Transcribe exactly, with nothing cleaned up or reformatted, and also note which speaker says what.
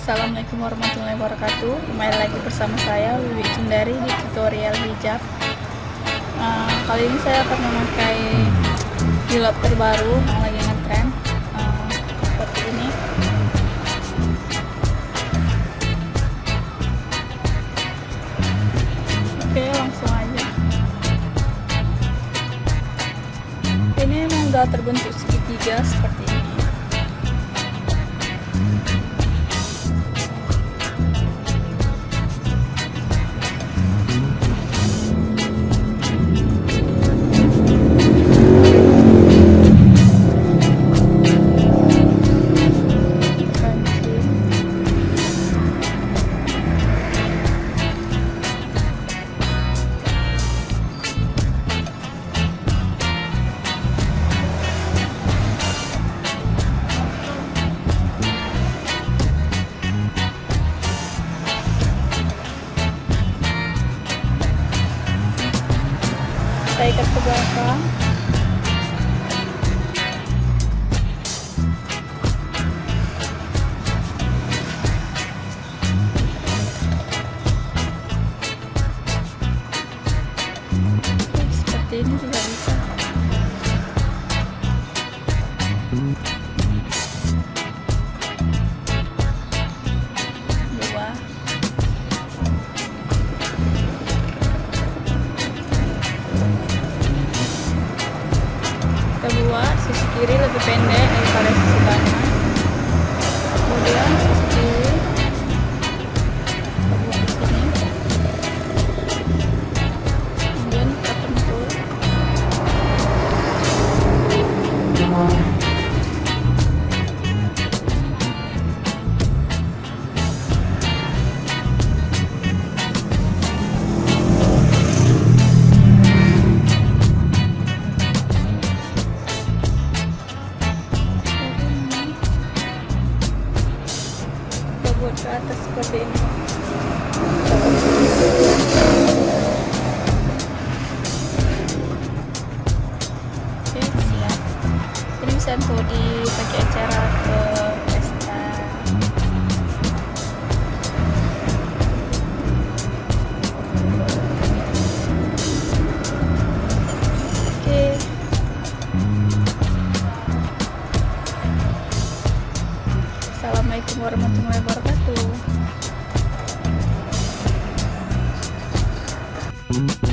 Speaker 1: Assalamualaikum warahmatullahi wabarakatuh. Kembali lagi bersama saya Wiwi Sundari di tutorial hijab. Uh, kali ini saya akan memakai jilbab terbaru yang lagi ngetren, uh, seperti ini. Oke, langsung aja. Ini memang udah terbentuk segitiga seperti ini. Saya ikat ke belakang. Seperti ini juga bisa. Dua. Kedua, sisi kiri lebih pendek daripada sisi kanan. Kemudian sisi kiri kita buat di sini. Kemudian kita pentul. Buat ke atas seperti ini. Oke, siap. Ini bisa untuk dipakai acara ke pesta. Oke. Assalamualaikum warahmatullahi wabarakatuh.